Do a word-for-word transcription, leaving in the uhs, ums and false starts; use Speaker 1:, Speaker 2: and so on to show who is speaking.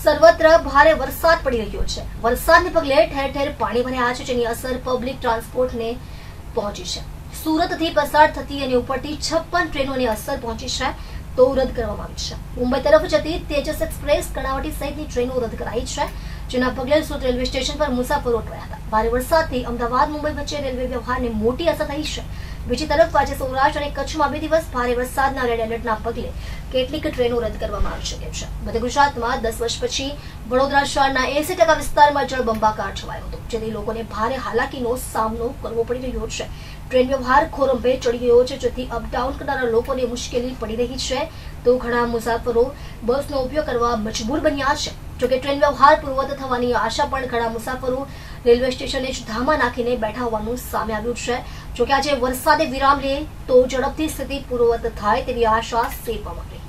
Speaker 1: સર્વત્ર ભારે વરસાદ પડી રહ્યો છે। વરસાદને પગલે ઠેર ઠેર પાણી ભરાયા છે, જેની અસર પબ્લિક ટ્રાન્સપોર્ટને પહોંચી છે। સુરતથી પસાર થતી અને ઉપરથી છપ્પન ટ્રેનોને અસર પહોંચી છે, તો રદ કરવામાં આવી છે। મુંબઈ તરફ જતી તેજસ એક્સપ્રેસ, કર્ણાવતી સહિતની ટ્રેનો રદ કરાઈ છે, જેના પગલે સુરત રેલવે સ્ટેશન પર મુસાફરો અટવાયા હતા। ભારે વરસાદથી અમદાવાદ મુંબઈ વચ્ચે રેલવે વ્યવહારને મોટી અસર થઈ છે। બીજી તરફ આજે સૌરાષ્ટ્ર અને કચ્છમાં બે દિવસ ભારે વરસાદના રેડ એલર્ટના પગલે કેટલીક ટ્રેનો રદ કરવામાં આવી શકે છે। મધ્ય ગુજરાતમાં દસ વર્ષ પછી વડોદરા શહેરના એસી ટકા વિસ્તારમાં જળબંબાકાર છવાયો હતો, જેથી લોકોને ભારે હાલાકીનો સામનો કરવો પડી રહ્યો છે। ટ્રેન વ્યવહાર ખોરંભે ચડી ગયો છે, જેથી અપડાઉન કરનારા લોકોને મુશ્કેલી પડી રહી છે, તો ઘણા મુસાફરો બસનો ઉપયોગ કરવા મજબૂર બન્યા છે। જોકે ટ્રેન વ્યવહાર પૂર્વવત થવાની આશા પણ ઘણા મુસાફરો રેલવે સ્ટેશને જ ધામા નાખીને બેઠા હોવાનું સામે આવ્યું છે। જોકે આજે વરસાદે વિરામ લે તો ઝડપથી સ્થિતિ પૂર્વવત થાય તેવી આશા સેવવામાં આવી।